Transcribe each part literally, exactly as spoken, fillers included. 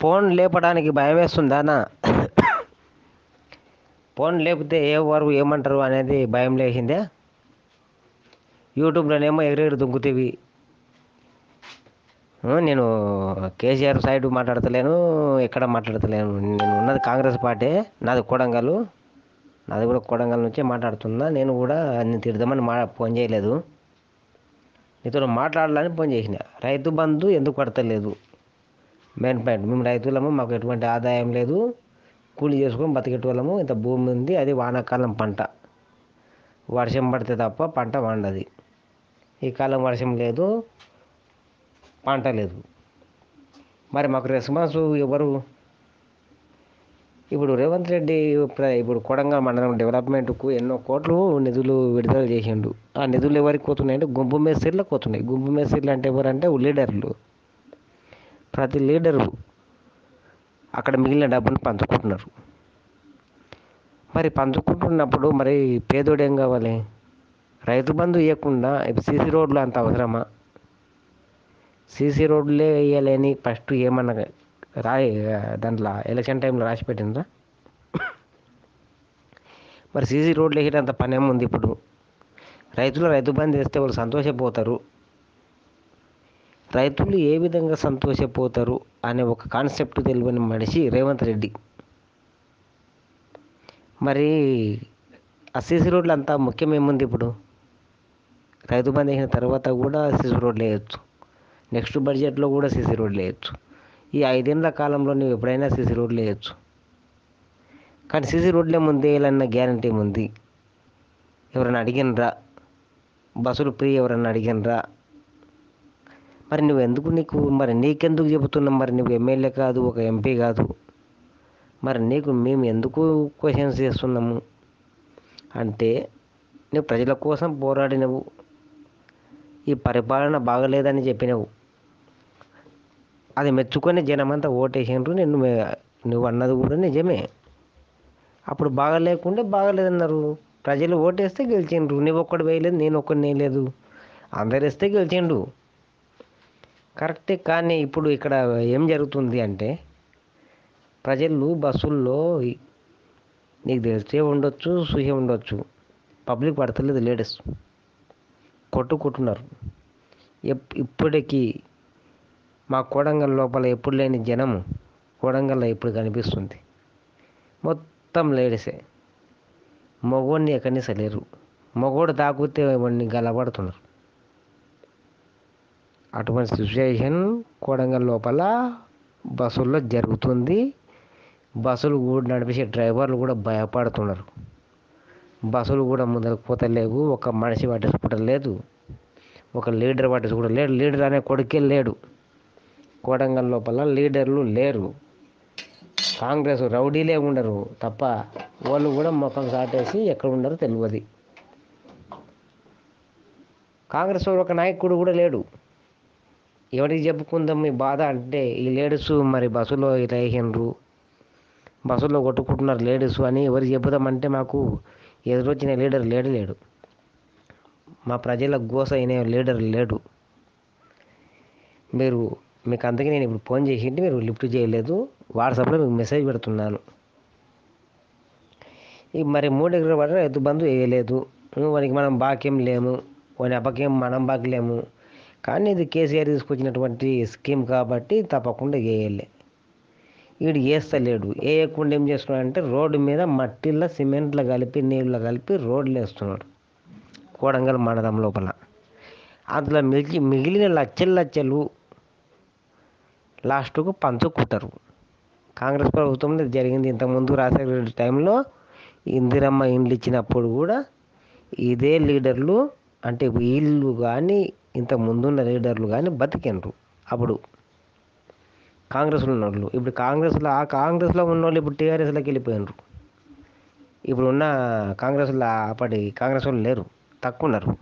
Phone లేపడానికి భయం వేస్తుందా అన్న? ఫోన్ లేపితే ఎవరు ఏమంటారు అనేది భయం లేచిందే. యూట్యూబ్లోనేమో ఎగిరెగిరి దుంకుతీవి. నేను కేసీఆర్ సైడ్ మాట్లాడతలేను, ఎక్కడ మాట్లాడతలేను. నేను ఉన్నది కాంగ్రెస్ పార్టీ, నాది కొడంగల్. నాది కూడా కొడంగల్ నుంచే మాట్లాడుతున్నా. నేను కూడా నేను తిడదామని మా ఫోన్ చేయలేదు, నీతో మాట్లాడాలని ఫోన్ చేసిన. రైతు బంధు ఎందుకు పడతలేదు? మెయిన్ పాయింట్, మేము రైతులము, మాకు ఎటువంటి ఆదాయం లేదు, కూలి చేసుకొని బతికేటోళ్ళము. ఇంత భూమి ఉంది, అది వానాకాలం పంట. వర్షం పడితే తప్ప పంట పండది. ఈ కాలం వర్షం లేదు, పంట లేదు. మరి మాకు రెస్పాన్స్ ఎవరు? ఇప్పుడు రేవంత్ రెడ్డి ఇప్పుడు కొడంగల్ మండలం డెవలప్మెంట్కు ఎన్నో కోట్లు నిధులు విడుదల చేసిండు. ఆ నిధులు ఎవరికి పోతున్నాయంటే గుంపు మేస్త్రీలకు పోతున్నాయి. గుంపు మేస్త్రీలు అంటే ఎవరంటే లీడర్లు. ప్రతి లీడరు అక్కడ మిగిలిన డబ్బును పంచుకుంటున్నారు. మరి పంచుకుంటున్నప్పుడు మరి పేదోడు ఏం కావాలి? రైతు బంధు ఇవ్వకుండా ఇప్పుడు సీసీ రోడ్లు అంత అవసరమా? సీసీ రోడ్లే వేయాలని ఫస్ట్ ఏమన్నా రాయి దాంట్లో ఎలక్షన్ టైంలో రాసి పెట్టిందా? మరి సీసీ రోడ్లు వేసేటంత పని ఏముంది? ఇప్పుడు రైతులు రైతు బంధు వేస్తే వాళ్ళు సంతోషపోతారు. రైతులు ఏ విధంగా సంతోషపోతారు అనే ఒక కాన్సెప్ట్ తెలియని మనిషి రేవంత్ రెడ్డి. మరి ఆ సీసీ రోడ్లు అంతా ముఖ్యం ఏముంది? ఇప్పుడు రైతు బంధు వేసిన తర్వాత కూడా సీసీ రోడ్లు వేయచ్చు, నెక్స్ట్ బడ్జెట్లో కూడా సీసీ రోడ్లు వేయచ్చు. ఈ ఐదేళ్ల కాలంలో నువ్వు ఎప్పుడైనా సీసీ రోడ్లు వేయచ్చు. కానీ సీసీ రోడ్లే ముందు వేయాలన్న గ్యారంటీ ఉంది? ఎవరైనా అడిగినరా? బస్సులు ఫ్రీ ఎవరన్నా అడిగినరా? మరి నువ్వు ఎందుకు, నీకు మరి నీకెందుకు చెబుతున్నావు? మరి నువ్వు ఎమ్మెల్యే కాదు, ఒక ఎంపీ కాదు, మరి నీకు మేము ఎందుకు క్వశ్చన్స్ చేస్తున్నాము అంటే, నువ్వు ప్రజల కోసం పోరాడినవు, ఈ పరిపాలన బాగలేదని చెప్పినవు, అది మెచ్చుకొని జనమంతా ఓటేసినారు. నేను నువ్వు అన్నది కూడా నిజమే. అప్పుడు బాగా లేకుంటే బాగలేదన్నారు, ప్రజలు ఓటేస్తే గెలిచిండ్రు. నువ్వు ఒక్కడు వేయలేదు, నేను ఒక్కడిని వేయలేదు, అందరు వేస్తే గెలిచిండు, కరెక్టే. కానీ ఇప్పుడు ఇక్కడ ఏం జరుగుతుంది అంటే, ప్రజలు బస్సుల్లో నీకు తెలిసే ఉండొచ్చు, చూసే ఉండొచ్చు, పబ్లిక్ పడతలేదు, లేడీస్ కొట్టుకుంటున్నారు. ఇప్పటికీ మా కొడంగల్ లోపల ఎప్పుడు లేని జనము కొడంగల్లో ఇప్పుడు కనిపిస్తుంది. మొత్తం లేడీసే, మగోడిని ఎక్కడిని సలేరు. మగోడు తాకితే వాడిని గలబడుతున్నారు. అటువంటి సిచ్యువేషన్ కొడంగల్ లోపల బస్సుల్లో జరుగుతుంది. బస్సులు కూడా నడిపించే డ్రైవర్లు కూడా భయపడుతున్నారు. బస్సులు కూడా ముందరకు పోతలేవు, ఒక మనిషి పట్టించుకోవడం లేదు, ఒక లీడర్ పట్టించుకోవడం లేడు. లీడర్ అనే కొడుకే లేడు. కొడంగల్ లోపల లీడర్లు లేరు. కాంగ్రెస్ రౌడీలే ఉండరు తప్ప వాళ్ళు కూడా ముఖం సాటేసి ఎక్కడ ఉండరో తెలియదు. కాంగ్రెస్ ఒక నాయకుడు కూడా లేడు. ఎవరికి చెప్పుకుందాం మీ బాధ అంటే, ఈ లేడీస్ మరి బస్సులో ఇలా వేసిండ్రు, బస్సులో కొట్టుకుంటున్నారు లేడీస్ అని ఎవరికి చెప్పుదామంటే మాకు ఎదురొచ్చిన లీడర్ లేడు లేడు మా ప్రజల గోస అయిన లీడర్ లేడు. మీరు మీకు అందుకే నేను ఇప్పుడు ఫోన్ చేసింటే మీరు లిఫ్ట్ చేయలేదు. వాట్సాప్లో మీకు మెసేజ్ పెడుతున్నాను. ఈ మరి మూడు ఎకరాల పడ రైతు బంధు వేయలేదు, వానికి మనం బాక్యం లేము, వాని అబ్బకేం మనం బాకలేము. కానీ ఇది కేసీఆర్ తీసుకొచ్చినటువంటి స్కీమ్ కాబట్టి తప్పకుండా వేయాలి. వీడు వేస్తలేడు. వేయకుండా ఏం చేస్తున్నాడు అంటే, రోడ్డు మీద మట్టిలో సిమెంట్లో కలిపి నీళ్ళలో కలిపి రోడ్లు వేస్తున్నాడు కొడంగల్ మండలం లోపల. అందులో మిగిలి మిగిలిన లచ్చలు లచ్చలు లాస్ట్కు పంచుకుంటారు. కాంగ్రెస్ ప్రభుత్వంలో జరిగింది. ఇంతకుముందు రాజశేఖర రెడ్డి టైంలో ఇందిరమ్మ ఇండ్లు ఇచ్చినప్పుడు కూడా ఇదే లీడర్లు, అంటే వీళ్ళు కానీ ఇంత ముందున్న లీడర్లు కానీ బతికినరు అప్పుడు కాంగ్రెస్లో ఉన్నోళ్ళు. ఇప్పుడు కాంగ్రెస్లో ఆ కాంగ్రెస్లో ఉన్నోళ్ళు ఇప్పుడు టీఆర్ఎస్లోకి వెళ్ళిపోయినారు. ఇప్పుడు ఉన్న కాంగ్రెస్లో అప్పటి కాంగ్రెస్ వాళ్ళు లేరు, తక్కువ ఉన్నారు.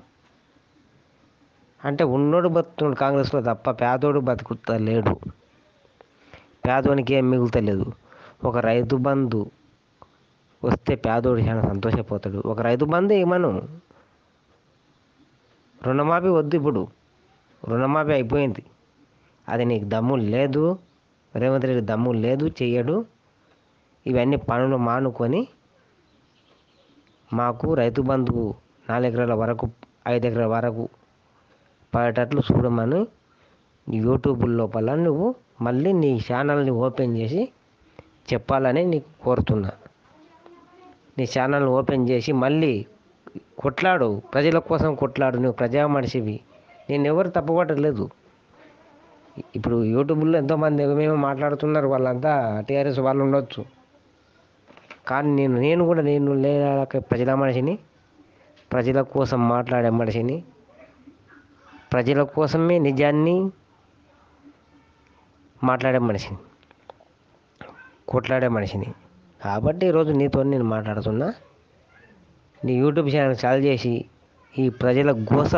అంటే ఉన్నోడు బతుకున్నాడు కాంగ్రెస్లో తప్ప పేదోడు బతుకుతా లేడు. పేదోనికి ఏం మిగులుతలేదు. ఒక రైతు బంధు వస్తే పేదోడు చాలా సంతోషపోతాడు. ఒక రైతు బంధు ఏమను, రుణమాఫీ వద్దు. ఇప్పుడు రుణమాఫీ అయిపోయింది. అది నీకు దమ్ము లేదు, రేవంత్ రెడ్డి దమ్ము లేదు, చెయ్యడు. ఇవన్నీ పనులు మానుకొని మాకు రైతు బంధువు నాలుగు ఎకరాల వరకు ఐదు ఎకరాల వరకు పడేటట్లు చూడమని యూట్యూబ్ లోపల నువ్వు మళ్ళీ నీ ఛానల్ని ఓపెన్ చేసి చెప్పాలని నీకు కోరుతున్నా. నీ ఛానల్ని ఓపెన్ చేసి మళ్ళీ కొట్లాడు, ప్రజల కోసం కొట్లాడు. నువ్వు ప్రజా మనిషివి, నేను ఎవరు తప్పుపట్టలేదు. ఇప్పుడు యూట్యూబ్లో ఎంతోమంది ఏమేమో మాట్లాడుతున్నారు, వాళ్ళంతా టీఆర్ఎస్ వాళ్ళు ఉండొచ్చు. కానీ నేను నేను కూడా నేను లేదా ప్రజల మనిషిని, ప్రజల కోసం మాట్లాడే మనిషిని, ప్రజల కోసమే నిజాన్ని మాట్లాడే మనిషిని, కొట్లాడే మనిషిని. కాబట్టి ఈరోజు నీతో నేను మాట్లాడుతున్నా. నీ యూట్యూబ్ ఛానల్ చాలు చేసి ఈ ప్రజల గోస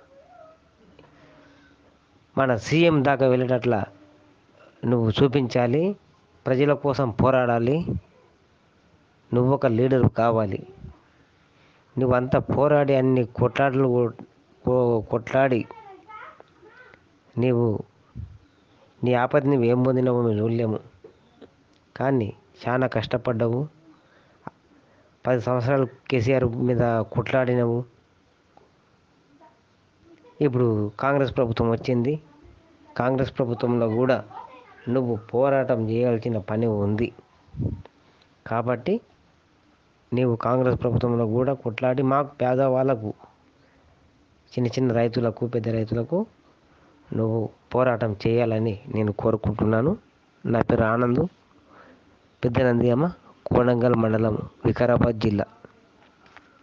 మన సీఎం దాకా వెళ్ళేటట్లా నువ్వు చూపించాలి. ప్రజల కోసం పోరాడాలి. నువ్వు ఒక లీడర్ కావాలి. నువ్వంతా పోరాడి అన్ని కొట్లాటలు కొట్లాడి నీవు నీ ఆపద నువ్వు ఏం పొందినావో మేము చూడలేము. కానీ చాలా కష్టపడ్డావు. పది సంవత్సరాలు కేసీఆర్ మీద కొట్లాడినవు. ఇప్పుడు కాంగ్రెస్ ప్రభుత్వం వచ్చింది. కాంగ్రెస్ ప్రభుత్వంలో కూడా నువ్వు పోరాటం చేయాల్సిన పని ఉంది. కాబట్టి నీవు కాంగ్రెస్ ప్రభుత్వంలో కూడా కొట్లాడి మాకు పేదవాళ్ళకు, చిన్న చిన్న రైతులకు, పెద్ద రైతులకు నువ్వు పోరాటం చేయాలని నేను కోరుకుంటున్నాను. నా పేరు ఆనంద్, పెద్దనందియమ్మ, కోడంగల్ మండలం, వికారాబాద్ జిల్లా.